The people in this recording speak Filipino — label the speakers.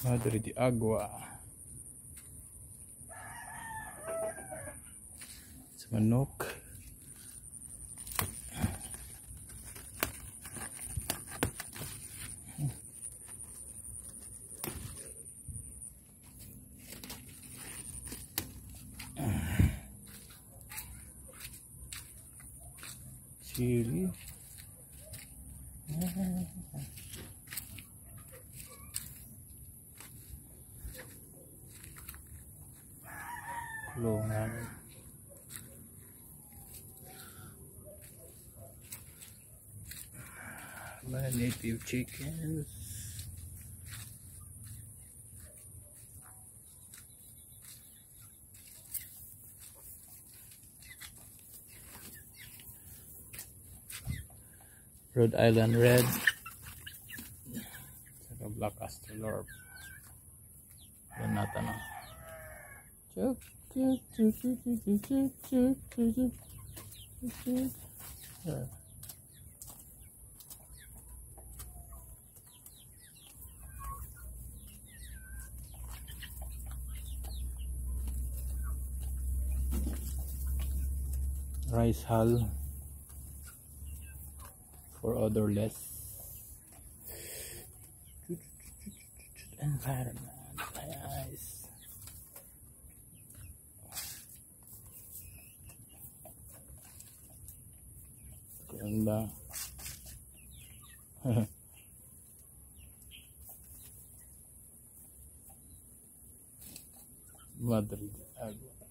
Speaker 1: Madre de Agua. Sa manok. Chili. Kulungan. Mga native chickens. Rhode Island Red. Saka Black Astrolorp. Yan natin na. Chuk chuk chuk chuk chuk chuk chuk chuk chuk. Rice hull for odorless environment. Nice. Ganda. Madrid Agua.